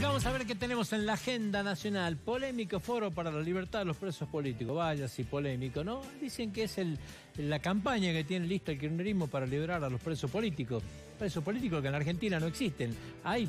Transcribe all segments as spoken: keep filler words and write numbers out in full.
Vamos a ver qué tenemos en la agenda nacional. Polémico foro para la libertad de los presos políticos. Vaya, sí, polémico, ¿no? Dicen que es el, la campaña que tiene lista el kirchnerismo para liberar a los presos políticos. Presos políticos que en la Argentina no existen. Hay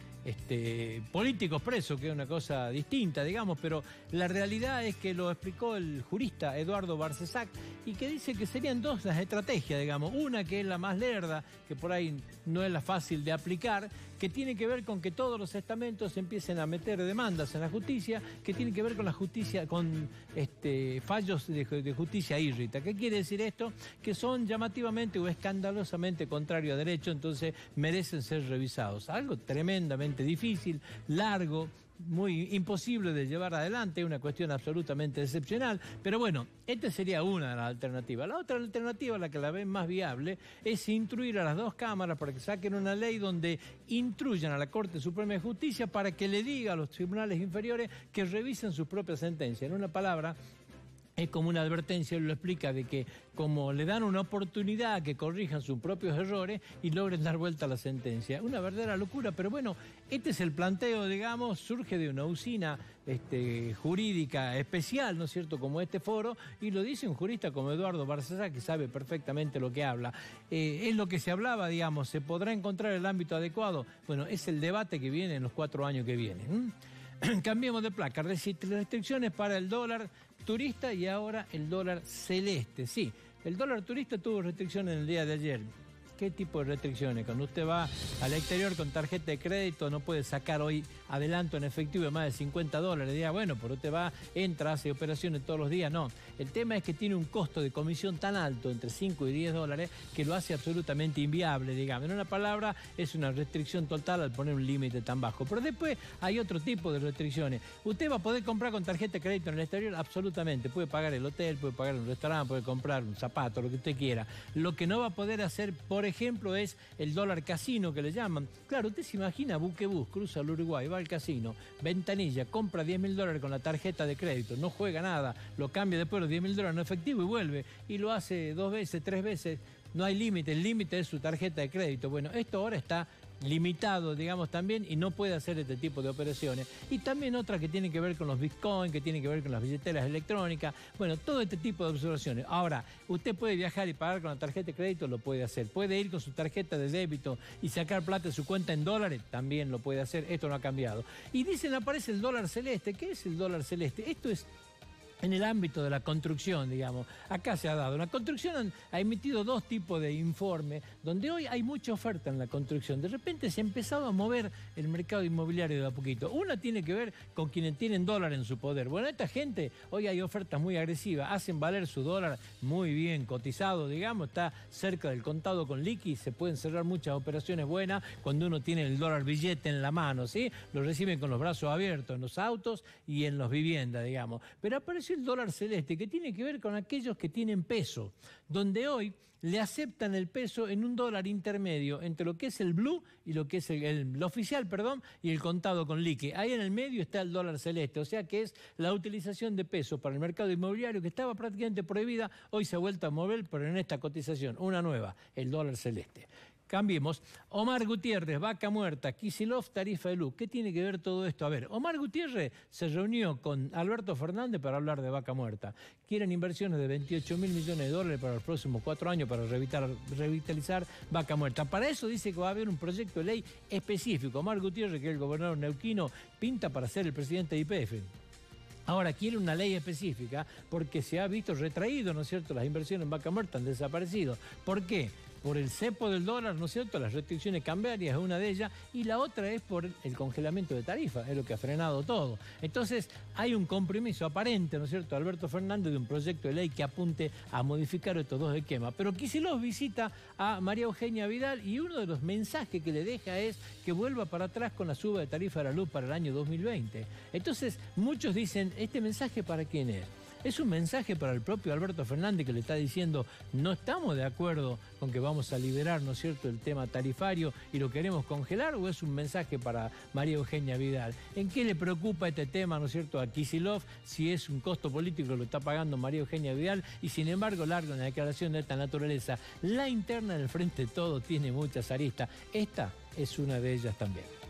este, políticos presos, que es una cosa distinta, digamos, pero la realidad es que lo explicó el jurista Eduardo Barcesac y que dice que serían dos las estrategias, digamos. Una que es la más lerda, que por ahí no es la fácil de aplicar, que tiene que ver con que todos los estamentos empiecen a meter demandas en la justicia, que tiene que ver con la justicia, con este, fallos de, de justicia írrita. ¿Qué quiere decir esto? Que son llamativamente o escandalosamente contrarios a derecho, entonces merecen ser revisados. Algo tremendamente difícil, largo, muy imposible de llevar adelante, una cuestión absolutamente excepcional, pero bueno, esta sería una de las alternativas. La otra alternativa, la que la ven más viable, es instruir a las dos cámaras para que saquen una ley donde instruyan a la Corte Suprema de Justicia para que le diga a los tribunales inferiores que revisen sus propias sentencias. En una palabra, es como una advertencia, él lo explica, de que como le dan una oportunidad a que corrijan sus propios errores y logren dar vuelta a la sentencia. Una verdadera locura, pero bueno, este es el planteo, digamos, surge de una usina este, jurídica especial, ¿no es cierto?, como este foro, y lo dice un jurista como Eduardo Barcesac, que sabe perfectamente lo que habla. Eh, es lo que se hablaba, digamos, ¿se podrá encontrar el ámbito adecuado? Bueno, es el debate que viene en los cuatro años que vienen. ¿Mm? Cambiemos de placa, restricciones para el dólar turista y ahora el dólar celeste. Sí, el dólar turista tuvo restricciones en el día de ayer. ¿Qué tipo de restricciones? Cuando usted va al exterior con tarjeta de crédito no puede sacar hoy adelanto en efectivo de más de cincuenta dólares. Diga, bueno, pero usted va, entra, hace operaciones todos los días. No, el tema es que tiene un costo de comisión tan alto, entre cinco y diez dólares, que lo hace absolutamente inviable, digamos. En una palabra, es una restricción total al poner un límite tan bajo. Pero después hay otro tipo de restricciones. Usted va a poder comprar con tarjeta de crédito en el exterior, absolutamente. Puede pagar el hotel, puede pagar un restaurante, puede comprar un zapato, lo que usted quiera. Lo que no va a poder hacer, por ejemplo, es el dólar casino, que le llaman. Claro, usted se imagina, buquebús, cruza al Uruguay, va al casino, ventanilla, compra diez mil dólares con la tarjeta de crédito, no juega nada, lo cambia después los diez mil dólares en efectivo y vuelve, y lo hace dos veces, tres veces, no hay límite, el límite es su tarjeta de crédito. Bueno, esto ahora está limitado, digamos, también, y no puede hacer este tipo de operaciones. Y también otra que tiene que ver con los bitcoins, que tiene que ver con las billeteras electrónicas, bueno, todo este tipo de observaciones. Ahora, usted puede viajar y pagar con la tarjeta de crédito, lo puede hacer. Puede ir con su tarjeta de débito y sacar plata de su cuenta en dólares, también lo puede hacer. Esto no ha cambiado. Y dicen, aparece el dólar celeste. ¿Qué es el dólar celeste? Esto es en el ámbito de la construcción, digamos. Acá se ha dado. La construcción ha emitido dos tipos de informes, donde hoy hay mucha oferta en la construcción. De repente se ha empezado a mover el mercado inmobiliario de a poquito. Una tiene que ver con quienes tienen dólar en su poder. Bueno, esta gente, hoy hay ofertas muy agresivas, hacen valer su dólar muy bien cotizado, digamos, está cerca del contado con liqui, se pueden cerrar muchas operaciones buenas cuando uno tiene el dólar billete en la mano, ¿sí? Lo reciben con los brazos abiertos en los autos y en las viviendas, digamos. Pero aparece el dólar celeste, que tiene que ver con aquellos que tienen peso, donde hoy le aceptan el peso en un dólar intermedio entre lo que es el blue y lo que es el, el, el oficial, perdón, y el contado con liqui. Ahí en el medio está el dólar celeste, o sea que es la utilización de peso para el mercado inmobiliario que estaba prácticamente prohibida, hoy se ha vuelto a mover, pero en esta cotización, una nueva, el dólar celeste. Cambiemos. Omar Gutiérrez, vaca muerta, Kicillof, tarifa de luz. ¿Qué tiene que ver todo esto? A ver, Omar Gutiérrez se reunió con Alberto Fernández para hablar de vaca muerta. Quieren inversiones de veintiocho mil millones de dólares para los próximos cuatro años para revitalizar vaca muerta. Para eso dice que va a haber un proyecto de ley específico. Omar Gutiérrez, que es el gobernador neuquino, pinta para ser el presidente de Y P F. Ahora quiere una ley específica porque se ha visto retraído, ¿no es cierto? Las inversiones en vaca muerta han desaparecido. ¿Por qué? Por el cepo del dólar, ¿no es cierto? Las restricciones cambiarias es una de ellas, y la otra es por el congelamiento de tarifas, es lo que ha frenado todo. Entonces, hay un compromiso aparente, ¿no es cierto?, Alberto Fernández, de un proyecto de ley que apunte a modificar estos dos esquemas. Pero Kicillof visita a María Eugenia Vidal y uno de los mensajes que le deja es que vuelva para atrás con la suba de tarifa de la luz para el año dos mil veinte. Entonces, muchos dicen, ¿este mensaje para quién es? ¿Es un mensaje para el propio Alberto Fernández que le está diciendo no estamos de acuerdo con que vamos a liberar, ¿no es cierto?, el tema tarifario y lo queremos congelar? ¿O es un mensaje para María Eugenia Vidal? ¿En qué le preocupa este tema, ¿no es cierto?, a Kicillof, si es un costo político que lo está pagando María Eugenia Vidal? Y sin embargo, larga una declaración de esta naturaleza. La interna del Frente de Todos tiene muchas aristas. Esta es una de ellas también.